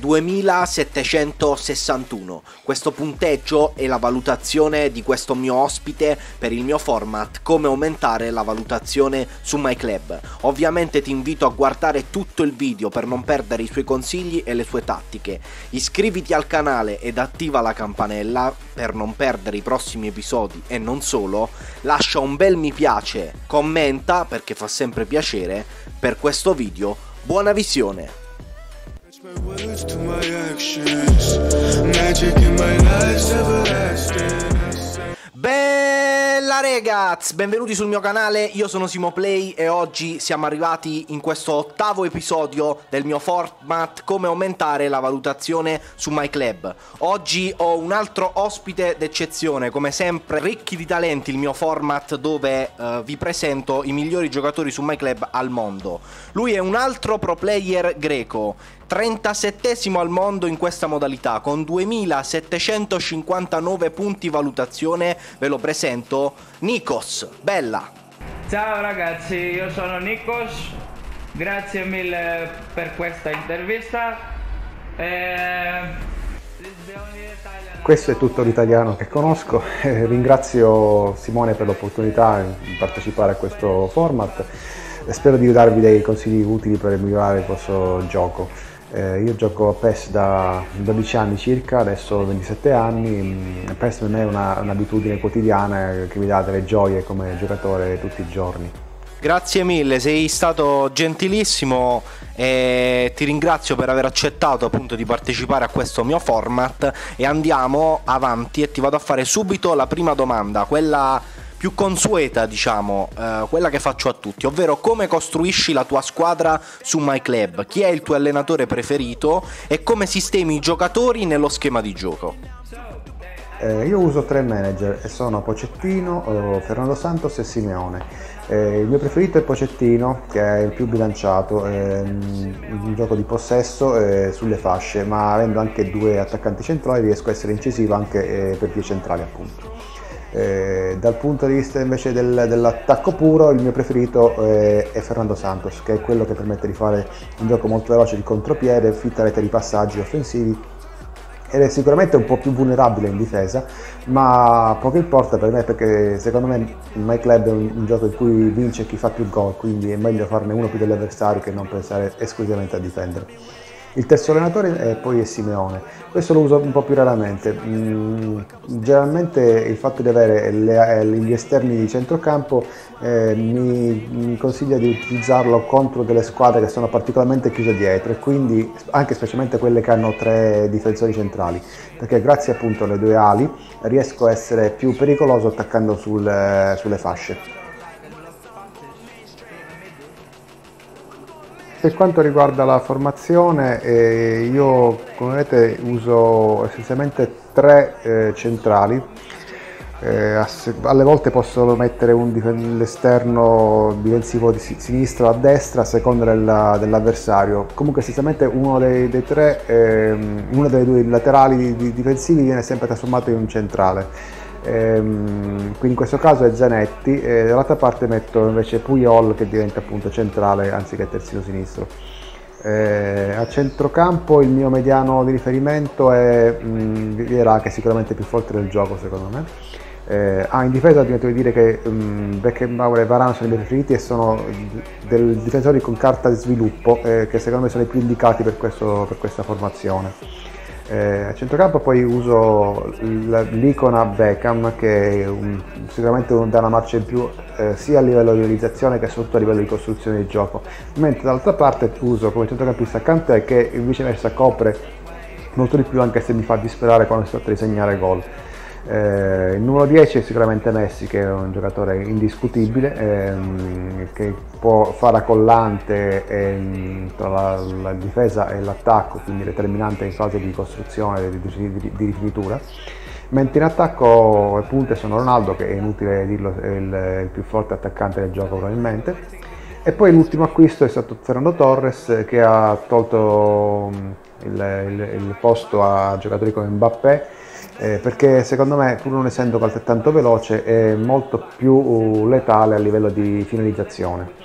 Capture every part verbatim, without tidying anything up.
duemilasettecentosessantuno. Questo punteggio è la valutazione di questo mio ospite per il mio format come aumentare la valutazione su MyClub. Ovviamente ti invito a guardare tutto il video per non perdere i suoi consigli e le sue tattiche. Iscriviti al canale ed attiva la campanella per non perdere i prossimi episodi e non solo. Lascia un bel mi piace, commenta perché fa sempre piacere. Per questo video, buona visione! Bella ragazzi, benvenuti sul mio canale, io sono Simoplay e oggi siamo arrivati in questo ottavo episodio del mio format come aumentare la valutazione su MyClub. Oggi ho un altro ospite d'eccezione, come sempre ricchi di talenti, il mio format dove uh, vi presento i migliori giocatori su MyClub al mondo. Lui è un altro pro player greco, trentasettesimo al mondo in questa modalità con duemilasettecentocinquantanove punti valutazione. Ve lo presento, Nikos. Bella. Ciao ragazzi, io sono Nikos, grazie mille per questa intervista. E... Questo è tutto l'italiano che conosco. Eh, ringrazio Simone per l'opportunità di partecipare a questo format e spero di darvi dei consigli utili per migliorare il vostro gioco. Eh, io gioco a PES da dodici anni circa, adesso ho ventisette anni. PES per me è una, un'abitudine quotidiana che mi dà delle gioie come giocatore tutti i giorni. Grazie mille, sei stato gentilissimo e ti ringrazio per aver accettato appunto di partecipare a questo mio format. E andiamo avanti e ti vado a fare subito la prima domanda, quella più consueta, diciamo, eh, quella che faccio a tutti, ovvero come costruisci la tua squadra su MyClub, chi è il tuo allenatore preferito e come sistemi i giocatori nello schema di gioco. Eh, io uso tre manager e sono Pochettino, Fernando Santos e Simeone. Eh, il mio preferito è Pochettino, che è il più bilanciato, eh, un gioco di possesso eh, sulle fasce, ma avendo anche due attaccanti centrali riesco a essere incisivo anche eh, per vie centrali appunto. Eh, dal punto di vista invece del, dell'attacco puro, il mio preferito eh, è Fernando Santos, che è quello che permette di fare un gioco molto veloce di contropiede, fitta rete di passaggi offensivi ed è sicuramente un po' più vulnerabile in difesa, ma poco importa per me perché secondo me MyClub è un, un gioco in cui vince chi fa più gol, quindi è meglio farne uno più degli avversari che non pensare esclusivamente a difendere. Il terzo allenatore è poi è Simeone, questo lo uso un po' più raramente. Mm, generalmente il fatto di avere le, gli esterni di centrocampo eh, mi, mi consiglia di utilizzarlo contro delle squadre che sono particolarmente chiuse dietro e quindi anche specialmente quelle che hanno tre difensori centrali, perché grazie appunto alle due ali riesco a essere più pericoloso attaccando sul, sulle fasce. Per quanto riguarda la formazione, eh, io come vedete uso essenzialmente tre eh, centrali, eh, alle volte posso mettere un dif- l'esterno difensivo di sinistra a destra a seconda della, dell'avversario. Comunque essenzialmente uno dei, dei tre, eh, uno dei due laterali di, difensivi viene sempre trasformato in un centrale. Quindi in questo caso è Zanetti e dall'altra parte metto invece Puyol che diventa appunto centrale anziché terzino sinistro. Eh, a centrocampo il mio mediano di riferimento è mh, Vieira, che è sicuramente più forte del gioco secondo me. Eh, ah, in difesa devo dire che um, Beckenbauer e Varane sono i miei preferiti e sono dei difensori con carta di sviluppo eh, che secondo me sono i più indicati per, questo, per questa formazione. Eh, a centrocampo poi uso l'icona Beckham, che è un, sicuramente dà una marcia in più eh, sia a livello di realizzazione che soprattutto a livello di costruzione di gioco, mentre dall'altra parte uso come centrocampista Kanté, che viceversa copre molto di più anche se mi fa disperare quando si tratta di segnare gol. Eh, il numero dieci è sicuramente Messi, che è un giocatore indiscutibile ehm, che può fare collante ehm, tra la, la difesa e l'attacco, quindi determinante in fase di costruzione e di, di, di, di rifinitura, mentre in attacco le punte sono Ronaldo, che è inutile dirlo, è il, il più forte attaccante del gioco probabilmente, e poi l'ultimo acquisto è stato Fernando Torres, che ha tolto il, il, il posto a giocatori come Mbappé, Eh, perché secondo me, pur non essendo altrettanto veloce, è molto più letale a livello di finalizzazione.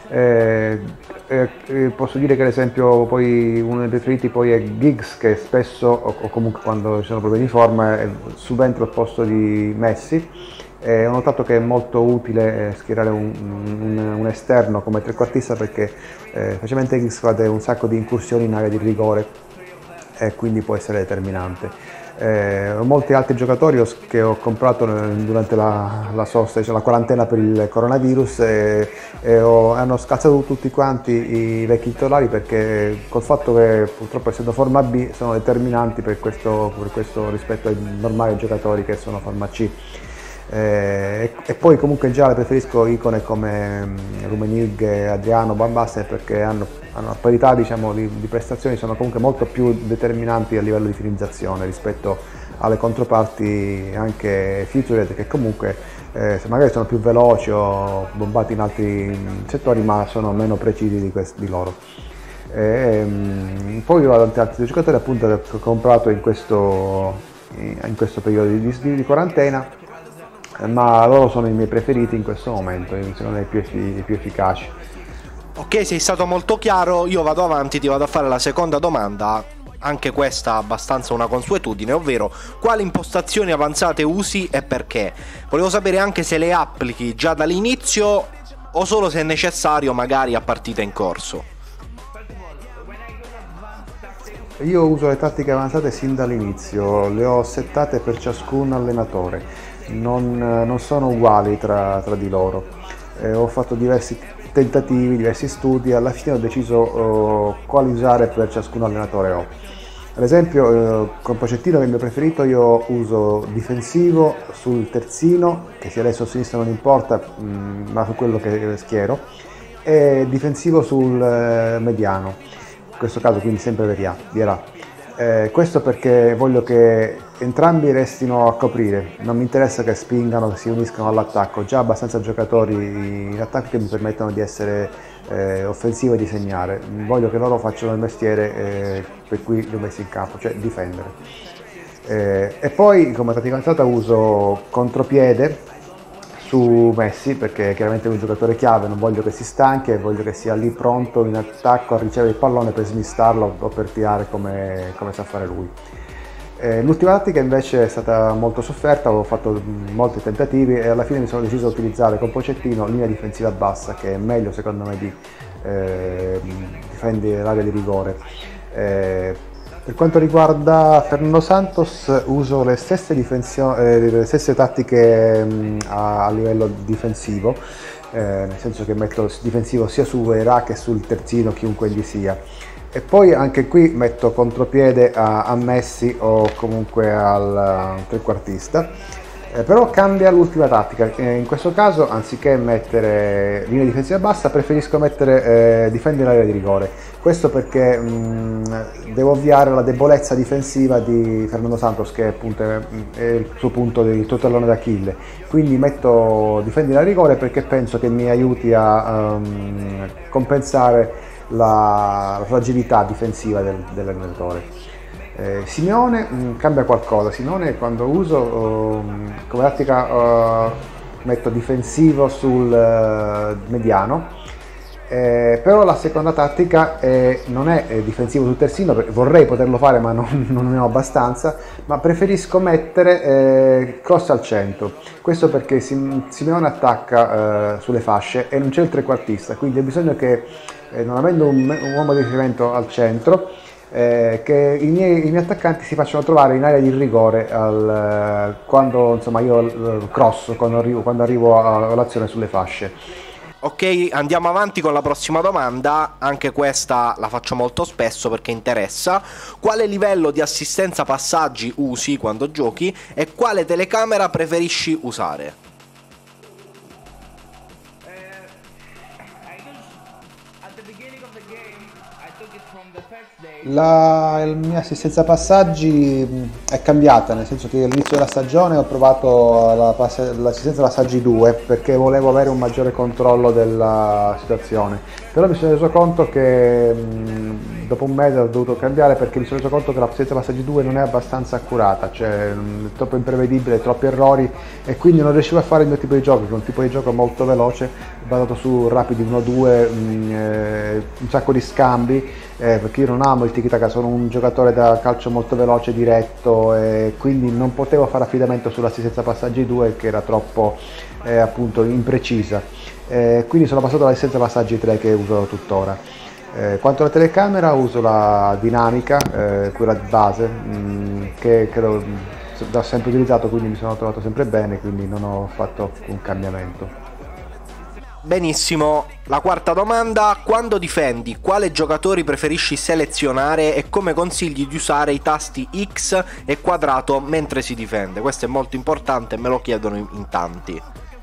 Eh, eh, eh, posso dire che ad esempio poi uno dei preferiti poi è Giggs, che spesso o, o comunque quando ci sono problemi di forma eh, subentra al posto di Messi. Eh, ho notato che è molto utile eh, schierare un, un, un esterno come trequartista, perché eh, facilmente Giggs fa un sacco di incursioni in area di rigore e quindi può essere determinante. Eh, molti altri giocatori ho, che ho comprato durante la, la sosta, cioè la quarantena per il coronavirus, e, e ho, hanno scazzato tutti quanti i vecchi titolari, perché col fatto che purtroppo essendo forma B sono determinanti per questo, per questo rispetto ai normali giocatori che sono forma C. Eh, e, e poi comunque in generale preferisco icone come Rummenigge e Adriano, Van Basten, perché hanno, hanno a parità, diciamo, di, di prestazioni, sono comunque molto più determinanti a livello di finalizzazione rispetto alle controparti anche featured, che comunque eh, magari sono più veloci o bombati in altri settori, ma sono meno precisi di, questi, di loro. E, um, poi ho tanti altri giocatori appunto che ho comprato in questo, in questo periodo di, di, di quarantena, ma loro sono i miei preferiti in questo momento, secondo me i più, i più efficaci. Ok, sei stato molto chiaro, io vado avanti, ti vado a fare la seconda domanda, anche questa abbastanza una consuetudine, ovvero quali impostazioni avanzate usi e perché. Volevo sapere anche se le applichi già dall'inizio o solo se è necessario magari a partita in corso. Io uso le tattiche avanzate sin dall'inizio, le ho settate per ciascun allenatore. Non, non sono uguali tra, tra di loro. Eh, ho fatto diversi tentativi, diversi studi, alla fine ho deciso uh, quali usare per ciascun allenatore ho. Ad esempio uh, con Pochettino, che è il mio preferito, io uso difensivo sul terzino, che sia adesso o sinistra non importa, mh, ma su quello che schiero, e difensivo sul uh, mediano, in questo caso quindi sempre Vieira. Eh, questo perché voglio che entrambi restino a coprire, non mi interessa che spingano, che si uniscano all'attacco, ho già abbastanza giocatori in attacco che mi permettono di essere eh, offensivo e di segnare, voglio che loro facciano il mestiere eh, per cui li ho messi in campo, cioè difendere. Eh, e poi come tattica avanzata uso contropiede su Messi, perché chiaramente è un giocatore chiave, non voglio che si stanchi e voglio che sia lì pronto in attacco a ricevere il pallone per smistarlo o per tirare come, come sa fare lui. Eh, l'ultima tattica invece è stata molto sofferta, ho fatto molti tentativi e alla fine mi sono deciso a utilizzare con Pochettino linea difensiva bassa, che è meglio secondo me di eh, difendere l'area di rigore. Eh, Per quanto riguarda Fernando Santos uso le stesse, eh, le stesse tattiche mh, a, a livello difensivo, eh, nel senso che metto difensivo sia su Vieira che sul terzino, chiunque gli sia. E poi anche qui metto contropiede a, a Messi o comunque al, al trequartista. Eh, però cambia l'ultima tattica, eh, in questo caso anziché mettere linea difensiva bassa preferisco mettere eh, difendere l'area di rigore, questo perché mh, devo ovviare la debolezza difensiva di Fernando Santos, che appunto è, è il suo punto, il suo tallone d'Achille, quindi metto difendere l'area di rigore perché penso che mi aiuti a um, compensare la, la fragilità difensiva del, dell'allenatore. Eh, Simeone mh, cambia qualcosa. Simeone quando uso uh, come tattica uh, metto difensivo sul uh, mediano, eh, però la seconda tattica è, non è, è difensivo sul terzino, vorrei poterlo fare ma non, non ne ho abbastanza, ma preferisco mettere eh, cross al centro, questo perché Simeone attacca eh, sulle fasce e non c'è il trequartista, quindi ho bisogno che eh, non avendo un, un uomo di riferimento al centro, Eh, che i miei, i miei attaccanti si facciano trovare in area di rigore al, quando insomma io cross, quando arrivo, quando arrivo all'azione sulle fasce. Ok, andiamo avanti con la prossima domanda, anche questa la faccio molto spesso perché interessa. Quale livello di assistenza passaggi usi quando giochi e quale telecamera preferisci usare? La, la mia assistenza passaggi è cambiata, nel senso che all'inizio della stagione ho provato la, l'assistenza passaggi due perché volevo avere un maggiore controllo della situazione, però mi sono reso conto che mh, dopo un mese ho dovuto cambiare perché mi sono reso conto che l'assistenza passaggi due non è abbastanza accurata, cioè mh, è troppo imprevedibile, troppi errori e quindi non riuscivo a fare il mio tipo di gioco, che è un tipo di gioco molto veloce, basato su rapidi uno due, mh, eh, un sacco di scambi. Eh, perché io non amo il tiki-taka, sono un giocatore da calcio molto veloce, diretto e quindi non potevo fare affidamento sull'assistenza passaggi due che era troppo eh, appunto imprecisa, eh, quindi sono passato all'assistenza passaggi tre che uso tuttora. Eh, quanto alla telecamera uso la dinamica, eh, quella di base mh, che credo l'ho sempre utilizzato, quindi mi sono trovato sempre bene, quindi non ho fatto un cambiamento. Benissimo, la quarta domanda: quando difendi, quale giocatori preferisci selezionare e come consigli di usare i tasti X e quadrato mentre si difende? Questo è molto importante, me lo chiedono in, in tanti.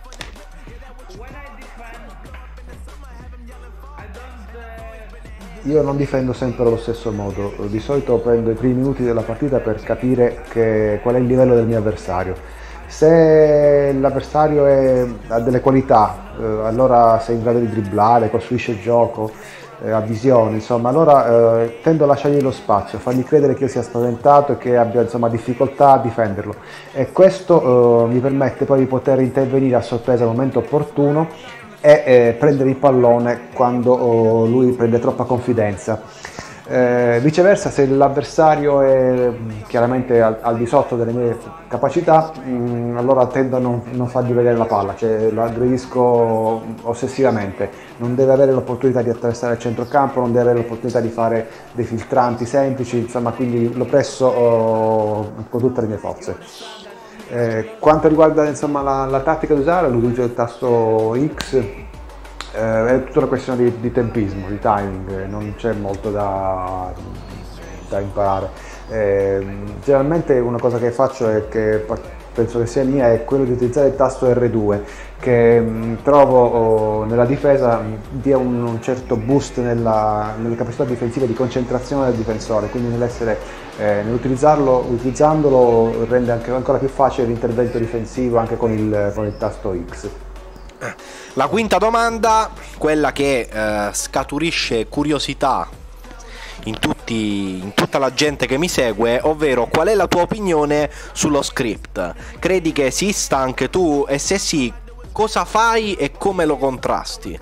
Io non difendo sempre allo stesso modo, di solito prendo i primi minuti della partita per capire che, qual è il livello del mio avversario. Se l'avversario è, ha delle qualità, eh, allora sei in grado di dribblare, costruisce il gioco, eh, ha visione, insomma, allora eh, tendo a lasciargli lo spazio, a fargli credere che io sia spaventato e che abbia insomma, difficoltà a difenderlo. E questo eh, mi permette poi di poter intervenire a sorpresa al momento opportuno e eh, prendere il pallone quando oh, lui prende troppa confidenza. Eh, viceversa, se l'avversario è chiaramente al, al di sotto delle mie capacità, mh, allora tendo a non, non fargli vedere la palla, cioè lo aggredisco ossessivamente. Non deve avere l'opportunità di attraversare il centrocampo, non deve avere l'opportunità di fare dei filtranti semplici, insomma, quindi lo presso oh, con tutte le mie forze. Eh, quanto riguarda insomma, la, la tattica da usare, l'utilizzo del tasto X. Eh, è tutta una questione di, di tempismo, di timing, non c'è molto da, da imparare. Eh, generalmente una cosa che faccio è che penso che sia mia è quello di utilizzare il tasto erre due che mh, trovo oh, nella difesa dia un, un certo boost nella, nelle capacità difensive di concentrazione del difensore, quindi nell'essere eh, nell'utilizzarlo utilizzandolo rende anche ancora più facile l'intervento difensivo anche con il, con il tasto X. La quinta domanda, quella che eh, scaturisce curiosità in, tutti, in tutta la gente che mi segue, ovvero qual è la tua opinione sullo script? Credi che esista anche tu e se sì, cosa fai e come lo contrasti?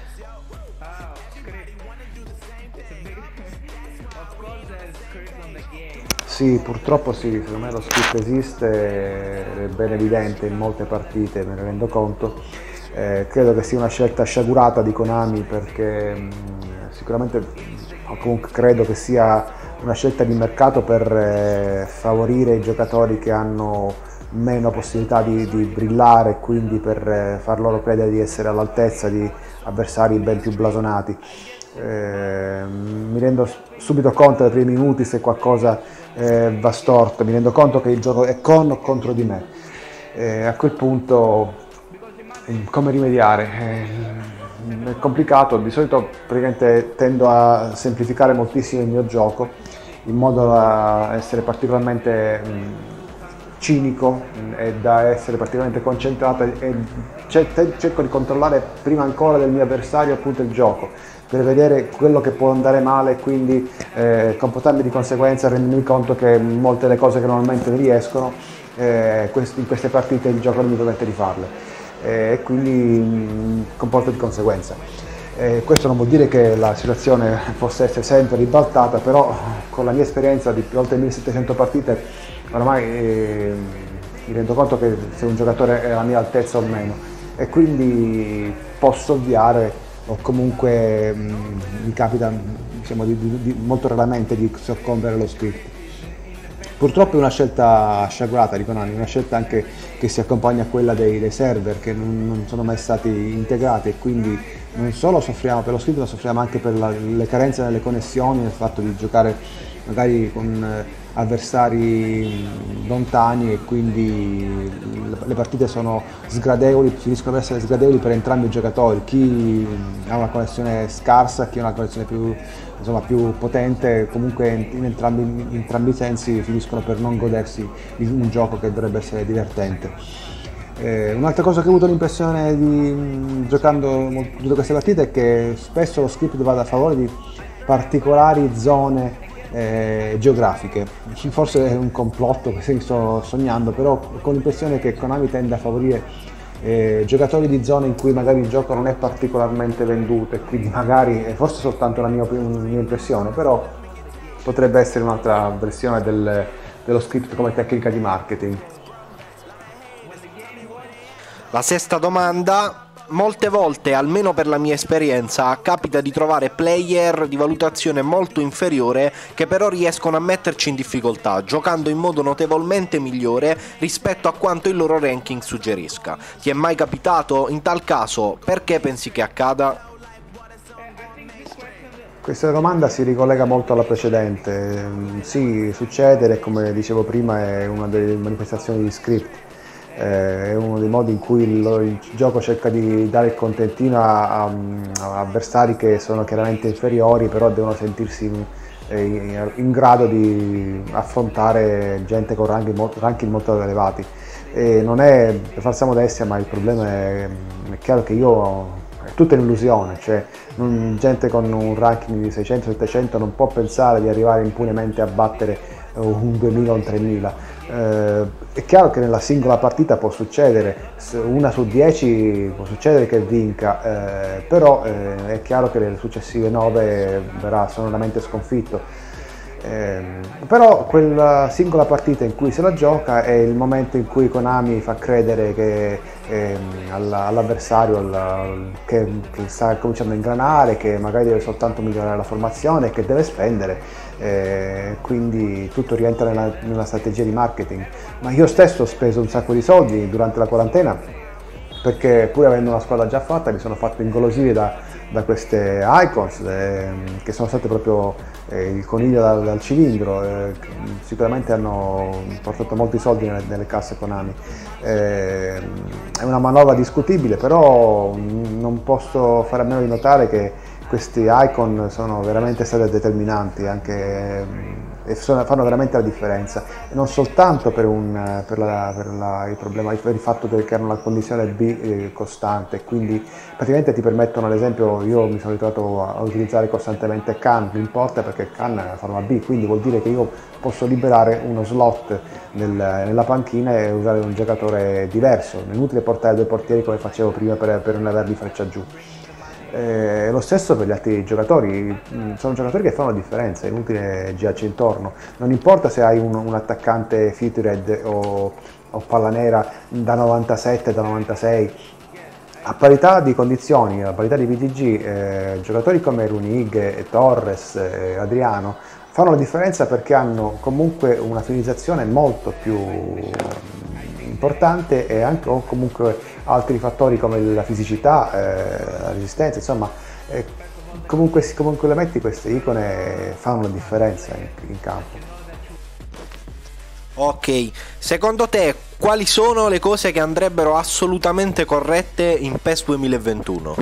Sì, purtroppo sì, secondo me lo script esiste, è ben evidente in molte partite, me ne rendo conto. Eh, credo che sia una scelta sciagurata di Konami perché mh, sicuramente comunque credo che sia una scelta di mercato per eh, favorire i giocatori che hanno meno possibilità di, di brillare e quindi per eh, far loro credere di essere all'altezza di avversari ben più blasonati. Eh, mi rendo subito conto dai primi minuti se qualcosa eh, va storto, mi rendo conto che il gioco è con o contro di me. Eh, a quel punto come rimediare? È complicato, di solito praticamente tendo a semplificare moltissimo il mio gioco in modo da essere particolarmente cinico e da essere particolarmente concentrato e cerco di controllare prima ancora del mio avversario appunto il gioco per vedere quello che può andare male e quindi eh, comportarmi di conseguenza, rendermi conto che molte delle cose che normalmente non riescono eh, in queste partite il gioco non mi permette di farle. E quindi mh, comporta di conseguenza. Eh, questo non vuol dire che la situazione possa essere sempre ribaltata, però con la mia esperienza di oltre millesettecento partite ormai eh, mi rendo conto che se un giocatore è alla mia altezza o meno e quindi posso ovviare o comunque mh, mi capita diciamo, di, di, di, molto raramente di soccombere allo script. Purtroppo è una scelta sciagurata di Konami, una scelta anche che si accompagna a quella dei, dei server che non, non sono mai stati integrati e quindi non solo soffriamo per lo script, ma soffriamo anche per la, le carenze nelle connessioni, nel fatto di giocare magari con eh, avversari lontani, e quindi le partite sono sgradevoli, finiscono per essere sgradevoli per entrambi i giocatori, chi ha una connessione scarsa, chi ha una connessione più, insomma, più potente, comunque in entrambi, in entrambi i sensi finiscono per non godersi un gioco che dovrebbe essere divertente. Eh, un'altra cosa che ho avuto l'impressione di giocando tutte queste partite è che spesso lo script va a favore di particolari zone eh, geografiche. Forse è un complotto che sto sognando, però ho l'impressione che Konami tende a favorire eh, giocatori di zone in cui magari il gioco non è particolarmente venduto, e quindi magari, è forse soltanto la mia, una mia impressione, però potrebbe essere un'altra versione del, dello script come tecnica di marketing. La sesta domanda. Molte volte, almeno per la mia esperienza, capita di trovare player di valutazione molto inferiore che però riescono a metterci in difficoltà, giocando in modo notevolmente migliore rispetto a quanto il loro ranking suggerisca. Ti è mai capitato? In tal caso, perché pensi che accada? Questa domanda si ricollega molto alla precedente. Sì, succede, e come dicevo prima è una delle manifestazioni di script. È uno dei modi in cui il, il gioco cerca di dare il contentino a, a, a avversari che sono chiaramente inferiori, però devono sentirsi in, in, in grado di affrontare gente con ranking molto, ranking molto elevati. E non è per falsa modestia, ma il problema è, è chiaro che io è tutta un'illusione, cioè non, gente con un ranking di seicento settecento non può pensare di arrivare impunemente a battere un duemila o un tremila. Eh, è chiaro che nella singola partita può succedere, una su dieci può succedere che vinca, eh, però eh, è chiaro che nelle successive nove verrà sonoramente sconfitto. Eh, però quella singola partita in cui se la gioca è il momento in cui Konami fa credere che eh, all'avversario all che, che sta cominciando a ingranare, che magari deve soltanto migliorare la formazione, che deve spendere, eh, quindi tutto rientra nella, nella strategia di marketing. Ma io stesso ho speso un sacco di soldi durante la quarantena, perché pur avendo una squadra già fatta mi sono fatto ingolosire da, da queste icons eh, che sono state proprio eh, il coniglio dal, dal cilindro, eh, sicuramente hanno portato molti soldi nelle, nelle casse Konami. Eh, è una manovra discutibile, però non posso fare a meno di notare che questi icon sono veramente state determinanti anche, e fanno veramente la differenza, e non soltanto per, un, per, la, per la, il problema, per il fatto che hanno la condizione B eh, costante, quindi praticamente ti permettono, ad esempio io mi sono ritrovato a, a utilizzare costantemente Khan, non importa perché Khan è la forma B, quindi vuol dire che io posso liberare uno slot nel, nella panchina e usare un giocatore diverso, è inutile portare due portieri come facevo prima per, per non averli freccia giù. Eh, lo stesso per gli altri giocatori, sono giocatori che fanno la differenza, è inutile girarci intorno, non importa se hai un, un attaccante featured o, o palla nera da novantasette, da novantasei, a parità di condizioni, a parità di V T G, eh, giocatori come Runig, Torres, eh, Adriano fanno la differenza perché hanno comunque una finalizzazione molto più importante e anche o comunque altri fattori come la fisicità, eh, la resistenza, insomma, eh, comunque, comunque le metti queste icone fanno la differenza in, in campo. Ok, secondo te quali sono le cose che andrebbero assolutamente corrette in PES duemilaventuno?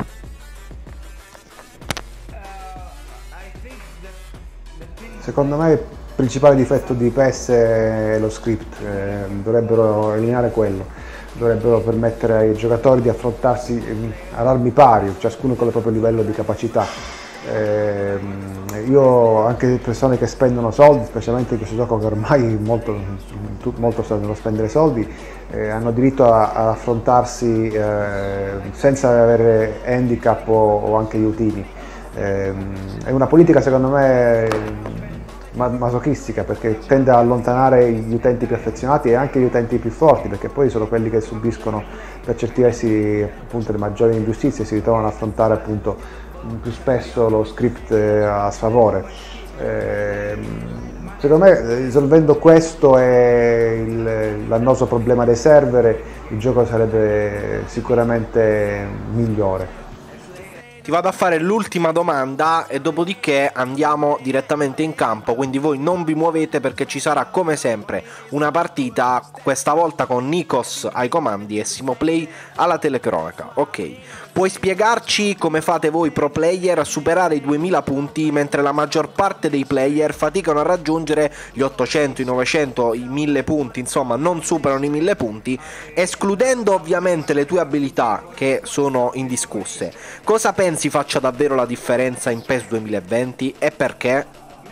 Secondo me il principale difetto di PES è lo script, eh, dovrebbero eliminare quello. Dovrebbero permettere ai giocatori di affrontarsi ad armi pari, ciascuno con il proprio livello di capacità. Eh, io, anche persone che spendono soldi, specialmente in questo gioco che ormai molto, molto sta nello spendere soldi, eh, hanno diritto a, a affrontarsi eh, senza avere handicap o, o anche aiutini. Eh, è una politica secondo me masochistica, perché tende a allontanare gli utenti più affezionati e anche gli utenti più forti, perché poi sono quelli che subiscono per certi versi appunto le maggiori ingiustizie e si ritrovano ad affrontare appunto più spesso lo script a sfavore. Eh, secondo me, risolvendo questo e l'annoso problema dei server, il gioco sarebbe sicuramente migliore. ti vado a fare l'ultima domanda e dopodiché andiamo direttamente in campo, quindi voi non vi muovete perché ci sarà come sempre una partita, questa volta con Nikos ai comandi e Simoplay alla telecronaca. Ok, puoi spiegarci come fate voi pro player a superare i duemila punti mentre la maggior parte dei player faticano a raggiungere gli ottocento, i novecento, i mille punti, insomma non superano i mille punti, escludendo ovviamente le tue abilità che sono indiscusse. Cosa pensi faccia davvero la differenza in PES duemilaventi e perché?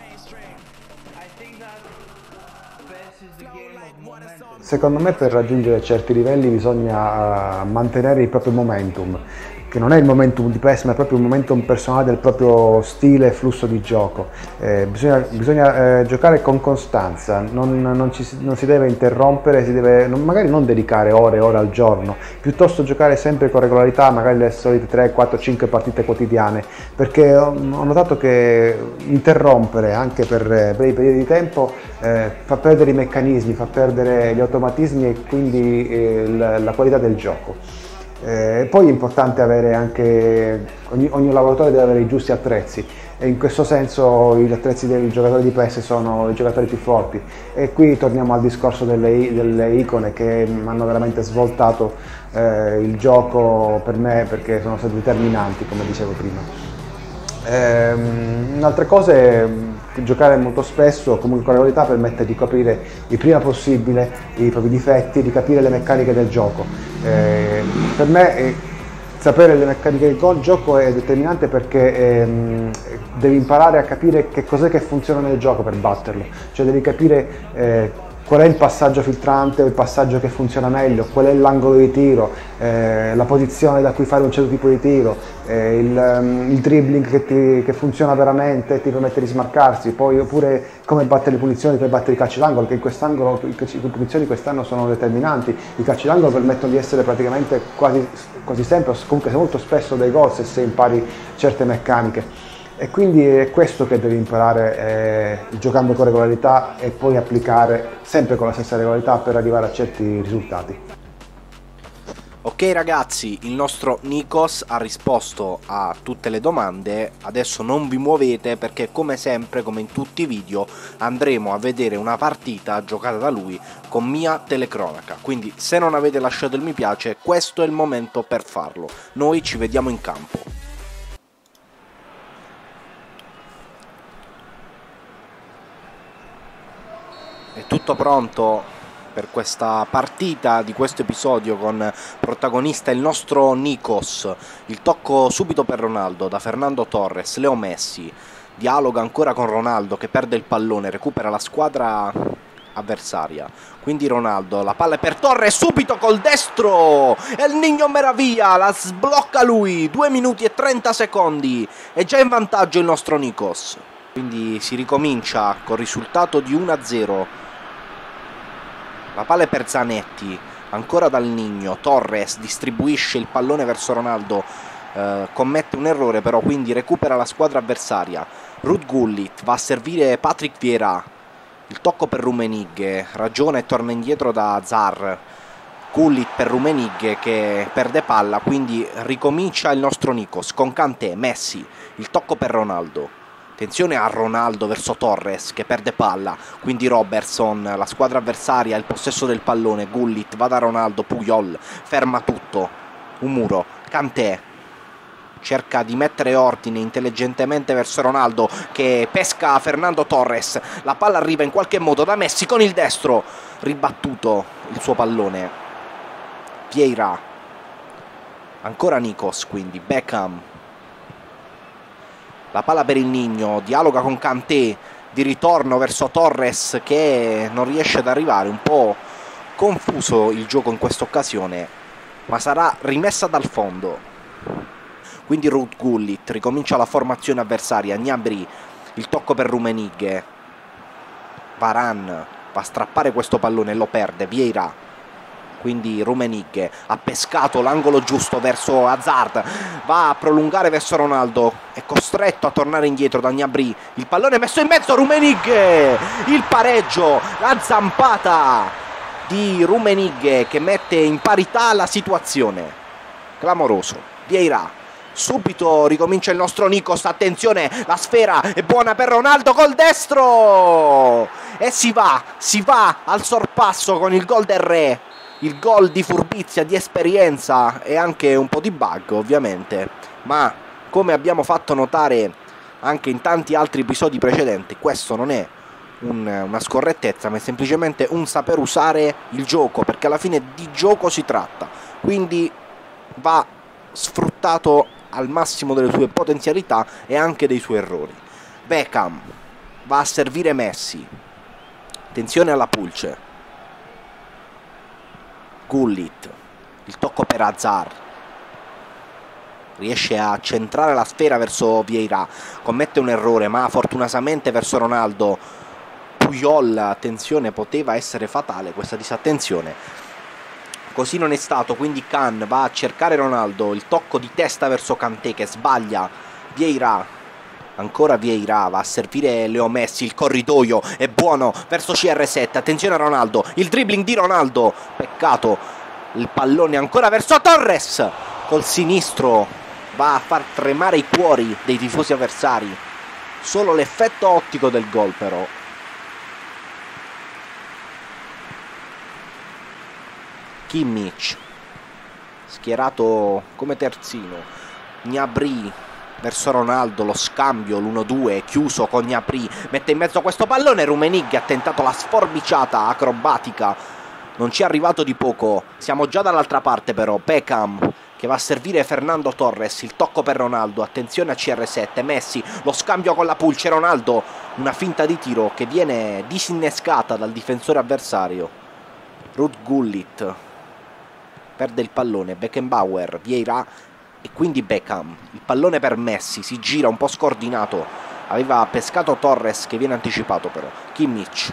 Secondo me per raggiungere certi livelli bisogna uh, mantenere il proprio momentum, che non è il momentum di PES ma è proprio il momentum personale del proprio stile e flusso di gioco. Eh, bisogna bisogna eh, giocare con costanza, non, non, ci, non si deve interrompere, si deve non, magari non dedicare ore e ore al giorno, piuttosto giocare sempre con regolarità, magari le solite tre, quattro, cinque partite quotidiane, perché ho, ho notato che interrompere anche per brevi periodi di tempo eh, fa perdere i meccanismi, fa perdere gli automatismi e quindi eh, la, la qualità del gioco. Eh, poi è importante avere anche, ogni, ogni lavoratore deve avere i giusti attrezzi e in questo senso gli attrezzi dei giocatori di PES sono i giocatori più forti, e qui torniamo al discorso delle, delle icone che hanno veramente svoltato eh, il gioco per me, perché sono state determinanti, come dicevo prima. Eh, altre cose, giocare molto spesso comunque con regolarità permette di coprire il prima possibile i propri difetti, di capire le meccaniche del gioco. Eh, per me eh, sapere le meccaniche del gioco è determinante, perché ehm, devi imparare a capire che cos'è che funziona nel gioco per batterlo, cioè devi capire eh, qual è il passaggio filtrante o il passaggio che funziona meglio, qual è l'angolo di tiro, eh, la posizione da cui fare un certo tipo di tiro, eh, il, um, il dribbling che, ti, che funziona veramente, ti permette di smarcarsi, poi oppure come battere le punizioni per battere i calci d'angolo, che in quest'angolo le punizioni quest'anno sono determinanti. I calci d'angolo permettono di essere praticamente quasi, quasi sempre, o comunque molto spesso dei gol se, se impari certe meccaniche. E quindi è questo che devi imparare eh, giocando con regolarità e poi applicare sempre con la stessa regolarità per arrivare a certi risultati. Ok ragazzi, il nostro Nikos ha risposto a tutte le domande, adesso non vi muovete perché come sempre, come in tutti i video, andremo a vedere una partita giocata da lui con mia telecronaca, quindi se non avete lasciato il mi piace, questo è il momento per farlo. Noi ci vediamo in campo. È tutto pronto per questa partita di questo episodio con protagonista il nostro Nikos. Il tocco subito per Ronaldo da Fernando Torres, Leo Messi. Dialoga ancora con Ronaldo che perde il pallone, recupera la squadra avversaria. Quindi Ronaldo, la palla è per Torres, subito col destro! E il Niño Meraviglia la sblocca lui, due minuti e trenta secondi. È già in vantaggio il nostro Nikos. Quindi si ricomincia col risultato di uno a zero. La palla è per Zanetti, ancora dal Nigno, Torres distribuisce il pallone verso Ronaldo, eh, commette un errore però, quindi recupera la squadra avversaria. Ruud Gullit va a servire Patrick Vieira, il tocco per Rummenigge, ragiona e torna indietro da Zar. Gullit per Rummenigge che perde palla, quindi ricomincia il nostro Nikos con Kanté, Messi, il tocco per Ronaldo. Attenzione a Ronaldo verso Torres che perde palla, quindi Robertson, la squadra avversaria ha il possesso del pallone, Gullit va da Ronaldo, Puyol ferma tutto, un muro, Kanté cerca di mettere ordine intelligentemente verso Ronaldo che pesca Fernando Torres, la palla arriva in qualche modo da Messi con il destro, ribattuto il suo pallone, Vieira, ancora Nikos, quindi Beckham. La palla per il Nigno, dialoga con Kanté, di ritorno verso Torres che non riesce ad arrivare, un po' confuso il gioco in questa occasione, ma sarà rimessa dal fondo. Quindi Ruud Gullit ricomincia la formazione avversaria, Gnabry, il tocco per Rummenigge, Varane va a strappare questo pallone e lo perde, Vieira. Quindi Rummenigge ha pescato l'angolo giusto verso Hazard, va a prolungare verso Ronaldo, è costretto a tornare indietro da Gnabry, il pallone è messo in mezzo, Rummenigge, il pareggio, la zampata di Rummenigge che mette in parità la situazione, clamoroso. Vieira Subito ricomincia il nostro Nikos, attenzione, la sfera è buona per Ronaldo col destro! E si va, si va al sorpasso con il gol del re. Il gol di furbizia, di esperienza e anche un po' di bug ovviamente. Ma come abbiamo fatto notare anche in tanti altri episodi precedenti, questo non è un, una scorrettezza, ma è semplicemente un saper usare il gioco, perché alla fine di gioco si tratta. Quindi va sfruttato al massimo delle sue potenzialità e anche dei suoi errori. Beckham va a servire Messi, attenzione alla pulce. Gullit, il tocco per Hazard, riesce a centrare la sfera verso Vieira, commette un errore ma fortunatamente verso Ronaldo. Puyol, attenzione, poteva essere fatale questa disattenzione. Così non è stato, quindi Khan va a cercare Ronaldo, il tocco di testa verso Kanté che sbaglia. Vieira, ancora Vieira, va a servire Leo Messi, il corridoio è buono verso C R sette, attenzione a Ronaldo, il dribbling di Ronaldo, peccato, il pallone ancora verso Torres, col sinistro va a far tremare i cuori dei tifosi avversari, solo l'effetto ottico del gol però. Kimmich schierato come terzino, Gnabry verso Ronaldo, lo scambio, l'uno due chiuso con Gnabry, mette in mezzo questo pallone, Rummenigge ha tentato la sforbiciata acrobatica, non ci è arrivato di poco, siamo già dall'altra parte però. Beckham che va a servire Fernando Torres, il tocco per Ronaldo, attenzione a C R sette, Messi, lo scambio con la pulce, Ronaldo, una finta di tiro che viene disinnescata dal difensore avversario. Ruud Gullit perde il pallone, Beckenbauer, Vieira e quindi Beckham, il pallone per Messi, si gira un po' scordinato, aveva pescato Torres che viene anticipato però. Kimmich,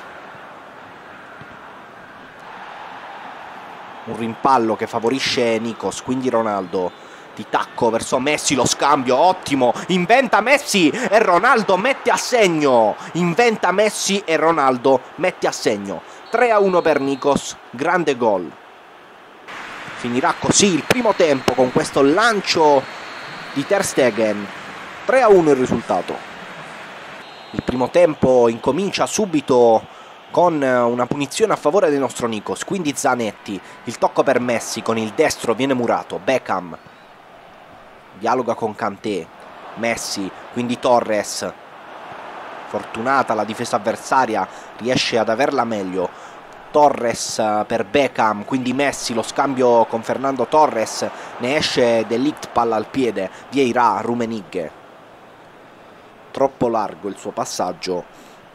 un rimpallo che favorisce Nikos, quindi Ronaldo di tacco verso Messi, lo scambio ottimo, inventa Messi e Ronaldo mette a segno, inventa Messi e Ronaldo mette a segno. Tre a uno per Nikos, grande gol. Finirà così il primo tempo con questo lancio di Ter Stegen. Tre a uno il risultato. Il primo tempo incomincia subito con una punizione a favore del nostro Nikos, quindi Zanetti, il tocco per Messi, con il destro viene murato. Beckham dialoga con Kanté, Messi, quindi Torres, fortunata la difesa avversaria, riesce ad averla meglio. Torres per Beckham, quindi Messi, lo scambio con Fernando Torres, ne esce De Ligt, palla al piede, Vieira, Rummenigge, troppo largo il suo passaggio.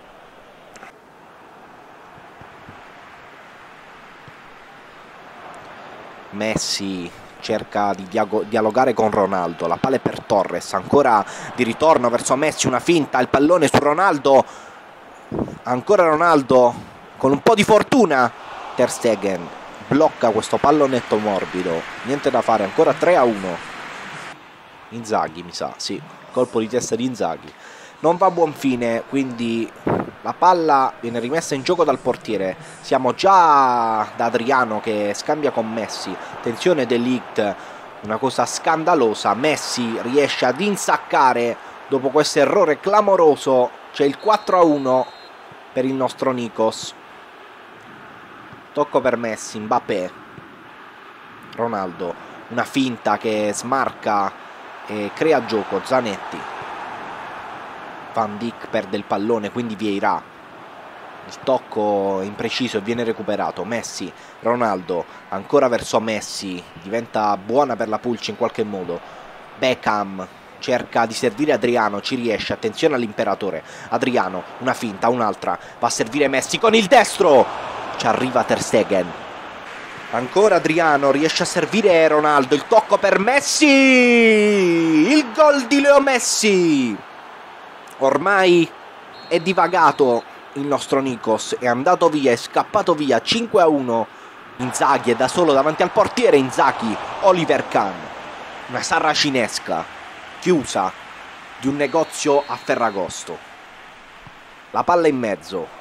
Messi cerca di dialogare con Ronaldo, la palla è per Torres, ancora di ritorno verso Messi, una finta, il pallone su Ronaldo, ancora Ronaldo con un po' di fortuna. Ter Stegen blocca questo pallonetto morbido, niente da fare, ancora tre a uno. Inzaghi mi sa, sì, colpo di testa di Inzaghi, non va a buon fine, quindi la palla viene rimessa in gioco dal portiere. Siamo già da Adriano che scambia con Messi, attenzione De Ligt, una cosa scandalosa, Messi riesce ad insaccare dopo questo errore clamoroso, c'è il quattro a uno per il nostro Nikos. Tocco per Messi, Mbappé, Ronaldo, una finta che smarca e crea gioco, Zanetti, Van Dijk perde il pallone, quindi Vieira, il tocco impreciso e viene recuperato. Messi, Ronaldo, ancora verso Messi, diventa buona per la pulce in qualche modo. Beckham cerca di servire Adriano, ci riesce, attenzione all'imperatore. Adriano, una finta, un'altra, va a servire Messi con il destro, ci arriva Ter Stegen, ancora Adriano, riesce a servire Ronaldo, il tocco per Messi, il gol di Leo Messi. Ormai è divagato il nostro Nikos, è andato via, è scappato via. Cinque a uno. Inzaghi è da solo davanti al portiere. Inzaghi, Oliver Kahn, una sarracinesca chiusa di un negozio a Ferragosto, la palla in mezzo,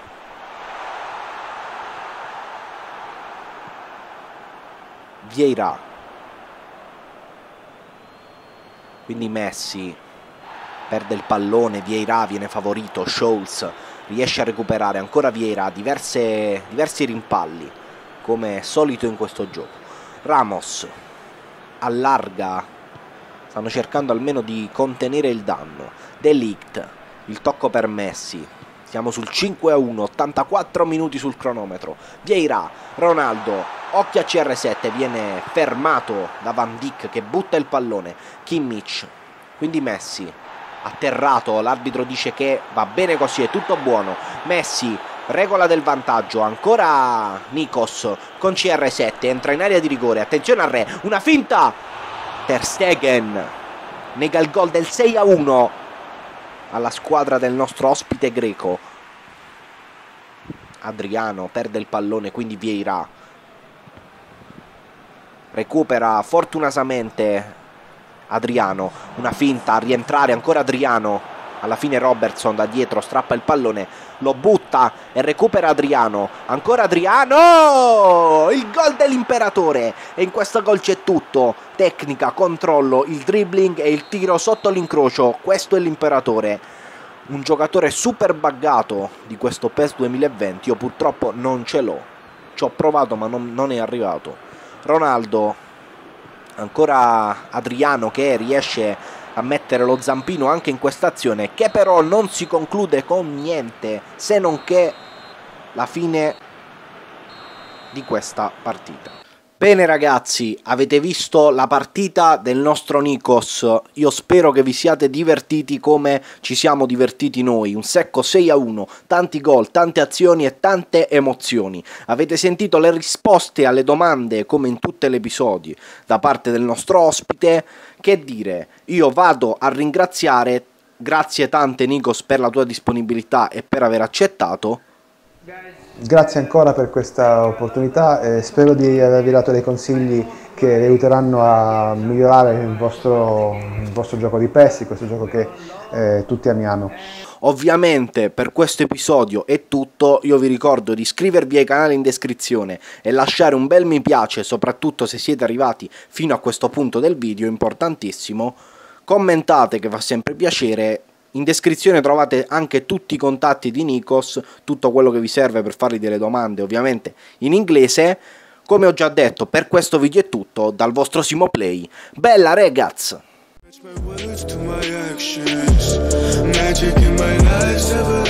Vieira, quindi Messi perde il pallone, Vieira viene favorito, Scholes riesce a recuperare, ancora Vieira, diverse, diversi rimpalli come solito in questo gioco. Ramos allarga, stanno cercando almeno di contenere il danno. De Ligt, il tocco per Messi, siamo sul cinque a uno, ottantaquattro minuti sul cronometro. Vieira, Ronaldo, occhio a C R sette, viene fermato da Van Dijk che butta il pallone. Kimmich, quindi Messi atterrato, l'arbitro dice che va bene così, è tutto buono. Messi, regola del vantaggio, ancora Nikos con C R sette, entra in area di rigore, attenzione al re, una finta, Ter Stegen nega il gol del sei a uno alla squadra del nostro ospite greco. Adriano perde il pallone, quindi Vieira recupera fortunatamente Adriano, una finta a rientrare, ancora Adriano, alla fine Robertson da dietro strappa il pallone, lo butta e recupera Adriano, ancora Adriano, il gol dell'imperatore, e in questo gol c'è tutto: tecnica, controllo, il dribbling e il tiro sotto l'incrocio. Questo è l'imperatore, un giocatore super buggato di questo PES duemilaventi. Io purtroppo non ce l'ho, ci ho provato ma non, non è arrivato. Ronaldo, ancora Adriano che riesce a mettere lo zampino anche in questa azione, che però non si conclude con niente se non che la fine di questa partita. Bene ragazzi, avete visto la partita del nostro Nikos, io spero che vi siate divertiti come ci siamo divertiti noi, un secco sei a uno, tanti gol, tante azioni e tante emozioni. Avete sentito le risposte alle domande come in tutti gli episodi da parte del nostro ospite. Che dire, io vado a ringraziare, grazie tante Nikos per la tua disponibilità e per aver accettato. Grazie ancora per questa opportunità e spero di avervi dato dei consigli che vi aiuteranno a migliorare il vostro, il vostro gioco di PES, questo gioco che eh, tutti amiamo. Ovviamente per questo episodio è tutto, io vi ricordo di iscrivervi ai canali in descrizione e lasciare un bel mi piace, soprattutto se siete arrivati fino a questo punto del video, importantissimo. Commentate, che fa sempre piacere. In descrizione trovate anche tutti i contatti di Nikos, tutto quello che vi serve per fargli delle domande, ovviamente in inglese. Come ho già detto, per questo video è tutto, dal vostro Simoplay. Bella ragazzi!